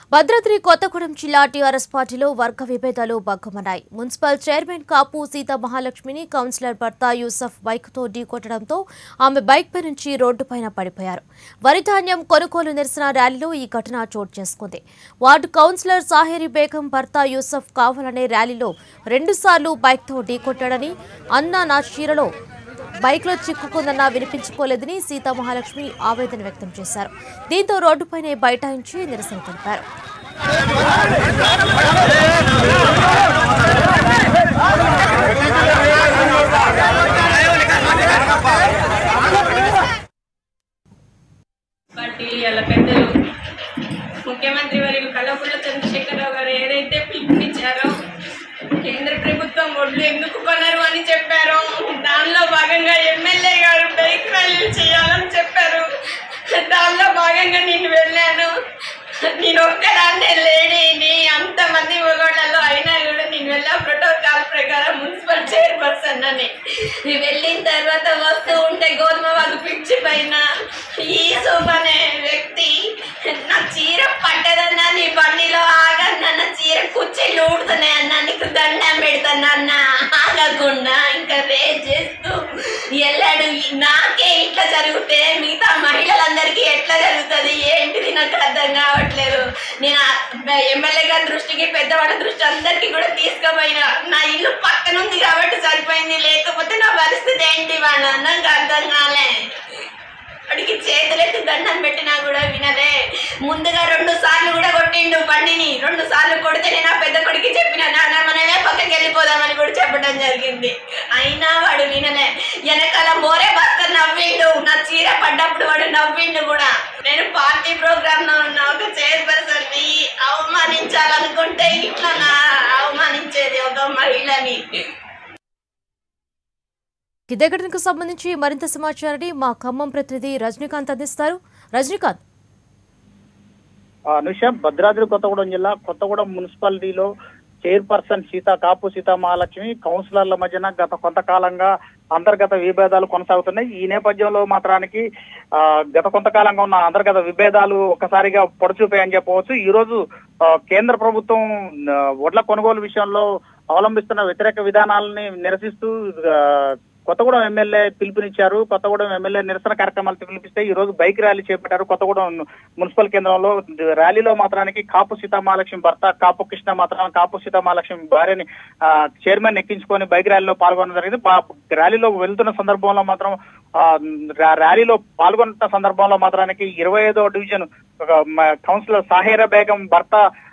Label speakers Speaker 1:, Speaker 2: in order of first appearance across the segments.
Speaker 1: భద్రాద్రి కొత్తగూడెం జిల్లా టీఆర్ఎస్ పార్టీలో వర్గ విభేదాలు భగ్గుమన్నాయి. మున్సిపల్ చైర్మన్ కాపు సీతా మహాలక్ష్మిని కౌన్సిలర్ భర్త యూసఫ్ బైక్తో ఢీకొట్టడంతో ఆమె బైక్పై నుంచి రోడ్డుపైన పడిపోయారు. వరి ధాన్యం కొనుగోలు నిరసన ర్యాలీలో ఈ ఘటన చోటు చేసుకుంది. వార్డు కౌన్సిలర్ సాహేరి బేగం భర్త యూసఫ్ కావాలనే ర్యాలీలో 2 సార్లు బైక్తో ఢీకొట్టాడని, అన్న నా చీరలో బైక్లో చిక్కుకుందన్న వినిపించుకోలేదని సీతా మహాలక్ష్మి ఆవేదన వ్యక్తం చేశారు. దీంతో రోడ్డుపైనే బైఠాయించి నిరసన తెలిపారు.
Speaker 2: ముఖ్యమంత్రి వర్యులు కల్వకుంట్ల చంద్రశేఖరరావు గారు ఏదైతే పిలుపునిచ్చారో కేంద్ర ప్రభుత్వం ఒడ్లు ఎందుకు కొనరు అని చెప్పారు. దానిలో భాగంగా ఎమ్మెల్యే గారు బైక్ ర్యాలీలు చేయాలని చెప్పారు. దానిలో భాగంగా నేను వెళ్ళాను. నేను ఒక్కదాన్నే లేడీని, అంతమంది మగవాళ్ళలో అయినా కూడా నేను వెళ్ళా ప్రోటోకాల్ ప్రకారం మున్సిపల్ చైర్పర్సన్ అని. వెళ్ళిన తర్వాత వస్తూ ఉంటే గోధుమ వాగు పిచ్చి పైన యూసఫ్ అనే వ్యక్తి నా చీర పట్టదన్నా, నీ బండిలో ఆగన్నా, నా చీర కుర్చీలు ఊడుతున్నాయన్నా, నీకు దండం పెడతానన్నా ఆగకుండా ఇంకా రేజ్ చేస్తూ వెళ్ళాడు. నాకే ఇట్లా జరిగితే మిగతా మహిళలందరికీ ఎట్లా జరుగుతుంది ఏంటిది నాకు అర్థం కావట్లేదు. నేను ఎమ్మెల్యే గారి దృష్టికి, పెద్దవాళ్ళ దృష్టి అందరికీ కూడా తీసుకుపోయినా. నా ఇల్లు పక్కన ఉంది కాబట్టి సరిపోయింది, లేకపోతే నా పరిస్థితి ఏంటి వాళ్ళ నాకు అర్థం కాలే. వాడికి చేతులెత్తి దండం పెట్టినా కూడా వినలే. ముందుగా 2 సార్లు కూడా కొట్టిండు బండిని. 2 సార్లు కొడితే నేను ఆ పెద్ద కొడుకు చెప్పిన మనమే పక్కకి వెళ్ళిపోదామని కూడా చెప్పడం జరిగింది. అయినా వాడు వినలే. వెనకాల మోరే భాస్కర్ నవ్విండు. నా చీర పడ్డప్పుడు వాడు నవ్విండు కూడా. నేను పార్టీ ప్రోగ్రామ్ లో ఉన్న ఒక చైర్పర్సన్ ని అవమానించాలనుకుంటే ఇట్లా అవమానించేది ఒక మహిళని.
Speaker 1: ఇదే ఘటనకు సంబంధించి మరింత సమాచారాన్ని మా ఖమ్మం ప్రతినిధి రజనీకాంత్ అందిస్తారు. రజనీకాంత్.
Speaker 3: భద్రాద్రి కొత్తగూడెం జిల్లా కొత్తగూడెం మున్సిపాలిటీలో చైర్పర్సన్ కాపు సీతా మహాలక్ష్మి కౌన్సిలర్ల మధ్యన గత కొంతకాలంగా అంతర్గత విభేదాలు కొనసాగుతున్నాయి. ఈ నేపథ్యంలో మాత్రానికి గత కొంతకాలంగా ఉన్న అంతర్గత విభేదాలు ఒక్కసారిగా పొడచూపాయని చెప్పవచ్చు. ఈ రోజు కేంద్ర ప్రభుత్వం వడ్ల కొనుగోలు విషయంలో అవలంబిస్తున్న వ్యతిరేక విధానాలని నిరసిస్తూ కొత్తగూడెం ఎమ్మెల్యే పిలుపునిచ్చారు. కొత్తగూడెం ఎమ్మెల్యే నిరసన కార్యక్రమాలు పిలిపిస్తే ఈ రోజు బైక్ ర్యాలీ చేపట్టారు కొత్తగూడెం మున్సిపల్ కేంద్రంలో. ర్యాలీలో మాత్రానికి కాపు సీతా మహాలక్ష్మి భర్త కాపు కృష్ణ మాత్రం కాపు సీతా మహాలక్ష్మి భార్యని చైర్మన్ ఎక్కించుకొని బైక్ ర్యాలీలో పాల్గొనడం జరిగింది. ర్యాలీలో వెళ్తున్న సందర్భంలో మాత్రం ర్యాలీలో పాల్గొన్న సందర్భంలో మాత్రానికి 25వ డివిజన్ కౌన్సిలర్ సాహేరా బేగం భర్త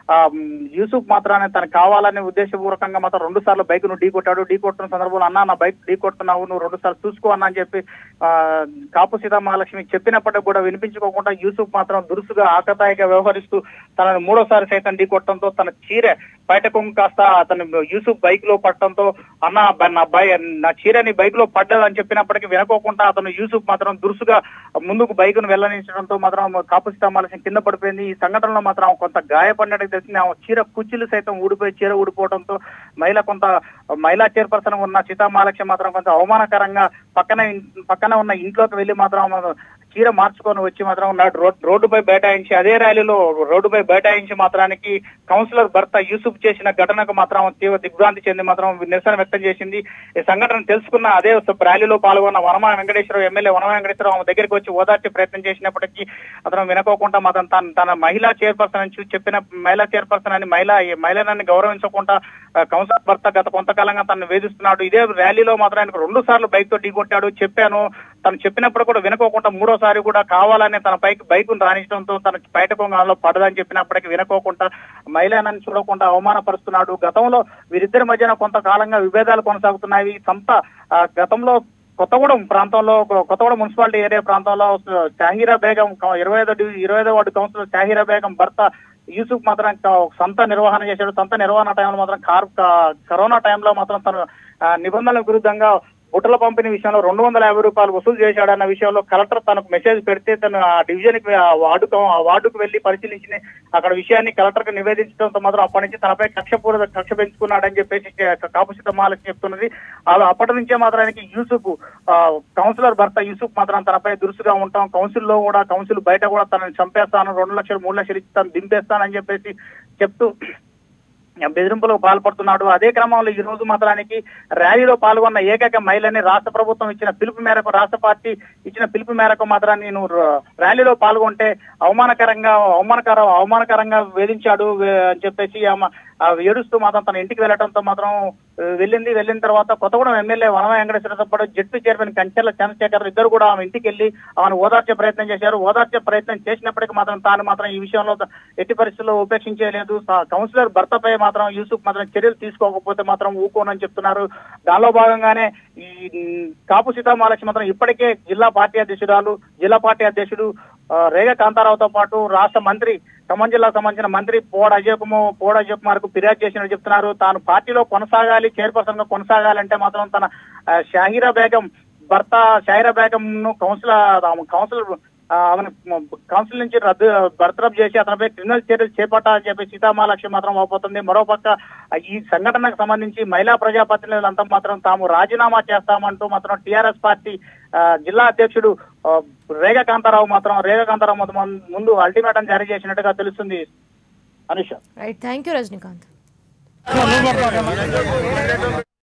Speaker 3: యూసుఫ్ మాత్రాన్ని తనకు కావాలని ఉద్దేశపూర్వకంగా మాత్రం 2 సార్లు బైక్ ను ఢీకొట్టాడు. ఢీకొట్టిన సందర్భంలో అన్నా నా బైక్ ఢీకొడుతున్నావు, నువ్వు 2 సార్లు చూసుకో అన్నా అని చెప్పి కాపు సీతా మహాలక్ష్మి చెప్పినప్పటికీ కూడా వినిపించుకోకుండా యూసుఫ్ మాత్రం దురుసుగా ఆకతాయిగా వ్యవహరిస్తూ తనను 3వసారి సైతం ఢీకొట్టడంతో తన చీర బయటకు కాస్త అతను యూసుఫ్ బైక్ లో పట్టడంతో అన్న నా చీరని బైక్ లో పడ్డదని చెప్పినప్పటికీ వినకోకుండా అతను యూసుఫ్ మాత్రం దురుసుగా ముందుకు బైక్ ను వెళ్లనించడంతో మాత్రం కాపు సీతా మహాలక్ష్మి కింద పడిపోయింది. ఈ సంఘటనలో మాత్రం కొంత గాయపడినట్టు తెలిసింది. ఆమె చీర కుర్చీలు సైతం ఊడిపోయి చీర ఊడిపోవడంతో మహిళా చైర్పర్సన్ ఉన్న సీతా మహాలక్ష్మి మాత్రం కొంచెం అవమానకరంగా పక్కన ఉన్న ఇంట్లోకి వెళ్లి మాత్రం చీర మార్చుకొని వచ్చి మాత్రం రోడ్డుపై బైఠాయించి అదే ర్యాలీలో రోడ్డుపై బైఠాయించి మాత్రానికి కౌన్సిలర్ భర్త యూసుఫ్ చేసిన ఘటనకు మాత్రం తీవ్ర దిగ్భ్రాంతి చెంది మాత్రం నిరసన వ్యక్తం చేసింది. ఈ సంఘటన తెలుసుకున్న అదే ర్యాలీలో పాల్గొన్న వనమాన వెంకటేశ్వరరావు ఎమ్మెల్యే వనమాన వెంకటేశ్వరరావు ఆమె దగ్గరికి వచ్చి ఓదార్చే ప్రయత్నం చేసినప్పటికీ అతను వినకోకుండా మాత్రం తన మహిళా చైర్పర్సన్ అని చెప్పిన మహిళా చైర్పర్సన్ అని మహిళలని గౌరవించకుండా కౌన్సిలర్ భర్త గత కొంతకాలంగా తనను వేధిస్తున్నాడు. ఇదే ర్యాలీలో మాత్రం ఆయనకు 2 సార్లు బైక్ తో ఢీకొట్టాడు. చెప్పాను, తను చెప్పినప్పుడు కూడా వినకోకుండా 3వసారి కూడా కావాలని తన బైక్ రాణించడంతో తనకి బయట కొంగలో పడదని చెప్పినప్పటికీ వినకోకుండా మహిళనని చూడకుండా అవమానపరుస్తున్నాడు. గతంలో వీరిద్దరి మధ్యన కొంతకాలంగా విభేదాలు కొనసాగుతున్నాయి. గతంలో కొత్తగూడెం మున్సిపాలిటీ ఏరియా ప్రాంతంలో షాహీరా బేగం 25వ వార్డు కౌన్సిలర్ షాహీరా బేగం భర్త యూసుఫ్ మాత్రం సంత నిర్వహణ చేశాడు. సంత నిర్వహణ టైంలో మాత్రం కరోనా టైంలో మాత్రం తను నిబంధనలకు విరుద్ధంగా బుట్టల పంపిణీ విషయంలో 250 రూపాయలు వసూలు చేశాడన్న విషయంలో కలెక్టర్ తనకు మెసేజ్ పెడితే తను ఆ డివిజన్ కి ఆ వార్డుకు వెళ్లి పరిశీలించి అక్కడ విషయాన్ని కలెక్టర్ కు నివేదించడంతో మాత్రం అప్పటి నుంచి తనపై కక్ష పెంచుకున్నాడని చెప్పేసి కాపు సీతమ్మాలక్ష్మి చెప్తున్నది. అప్పటి నుంచే మాత్రానికి యూసుఫ్ కౌన్సిలర్ భర్త యూసుఫ్ మాత్రం తనపై దురుసుగా ఉంటాం, కౌన్సిల్లో కూడా కౌన్సిల్ బయట కూడా తనని చంపేస్తాను, 2 లక్షలు 3 లక్షలు ఇచ్చి తను దింపేస్తానని చెప్పేసి చెప్తూ బెదిరింపులకు పాల్పడుతున్నాడు. అదే క్రమంలో ఈ రోజు మాత్రానికి ర్యాలీలో పాల్గొన్న ఏకైక మహిళని రాష్ట్ర ప్రభుత్వం ఇచ్చిన పిలుపు మేరకు, రాష్ట్ర పార్టీ ఇచ్చిన పిలుపు మేరకు మాత్రాన్ని నేను ర్యాలీలో పాల్గొంటే అవమానకరంగా వేధించాడు అని చెప్పేసి ఏడుస్తూ మాత్రం తన ఇంటికి వెళ్ళడంతో మాత్రం వెళ్ళిన తర్వాత కొత్తగూడెం ఎమ్మెల్యే వనమ వెంకటేశ్వరతో పాటు జడ్పీ చైర్మన్ కంచెల చంద్రశేఖర్ ఇద్దరు కూడా ఆమె ఇంటికి వెళ్లి ఆమెను ఓదార్చే ప్రయత్నం చేశారు. ఓదార్చే ప్రయత్నం చేసినప్పటికీ మాత్రం తాను మాత్రం ఈ విషయంలో ఎట్టి పరిస్థితుల్లో ఉపేక్షించలేదు. కౌన్సిలర్ భర్తపై మాత్రం యూసుఫ్ మాత్రం చర్యలు తీసుకోకపోతే మాత్రం ఊకోనని చెప్తున్నారు. దానిలో భాగంగానే ఈ కాపు సీతమ్మాలక్ష్మి మాత్రం ఇప్పటికే జిల్లా పార్టీ అధ్యక్షుడు రేగ కాంతారావుతో పాటు రాష్ట్ర మంత్రి ఖమ్మం జిల్లాకు సంబంధించిన మంత్రి పోడ అజయ్ కుమార్ కు ఫిర్యాదు చేసినట్టు చెప్తున్నారు. తాను పార్టీలో కొనసాగాలి, చైర్పర్సన్ గా కొనసాగాలంటే మాత్రం తన షాహిరా బేగం భర్త షాహిరా బేగం ను కౌన్సిల్ నుంచి బర్తరఫ్ చేసి అతనిపై క్రిమినల్ చర్యలు చేపట్టాలని చెప్పి సీతమ్మాలక్ష్మి మాత్రం వాపోతుంది. మరోపక్క ఈ సంఘటనకు సంబంధించి మహిళా ప్రజాప్రతినిధులంతా మాత్రం తాము రాజీనామా చేస్తామంటూ మాత్రం టీఆర్ఎస్ పార్టీ జిల్లా అధ్యక్షుడు రేగ కాంతారావు ముందు అల్టిమేటం జారీ చేసినట్టుగా తెలుస్తుంది. Anusha.
Speaker 1: Right, thank you Rajinikanth.